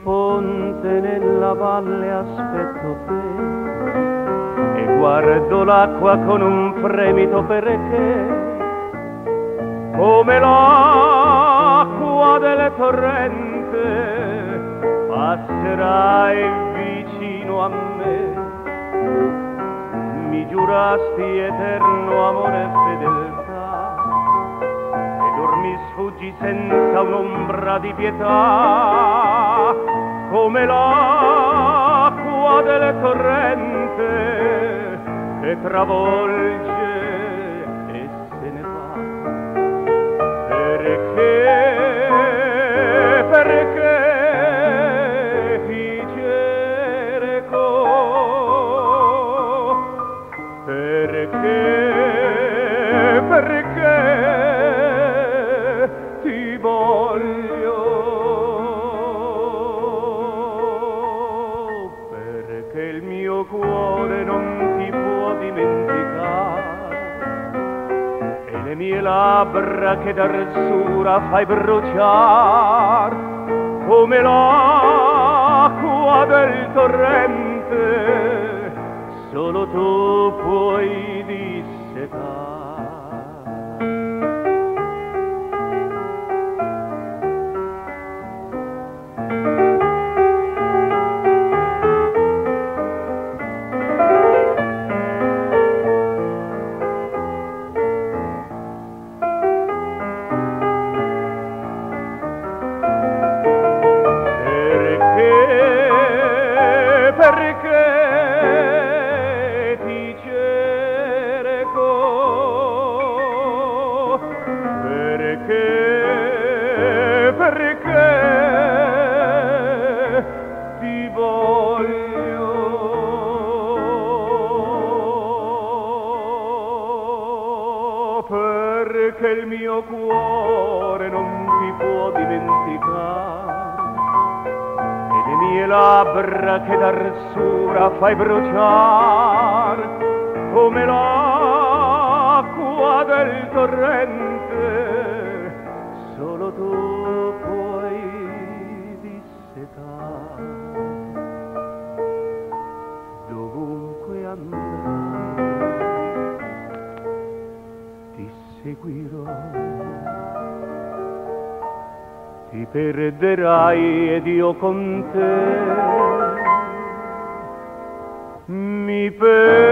ponte nella valle aspetto te e guardo l'acqua con un fremito perché come l'acqua del torrente passerai vicino a me. Mi giurasti eterno amore e fedeltà ed or mi sfuggi senza un'ombra di pietà come l'acqua del torrente che travolge e se ne va. Perché ti cerco? Perché ti voglio? Perché il mio cuore non ti può dimenticare e le mie labbra che d'arsura fai bruciar come l'acqua del torrente solo tu puoi dissetare. Perché ti cerco? Perché ti voglio? Perché il mio cuore non ti può dimenticare le mie labbra che d'arsura fai bruciar come l'acqua del torrente solo tu puoi dissetare. Dovunque andrai ti seguirò, ti perderai ed io con te mi perderò.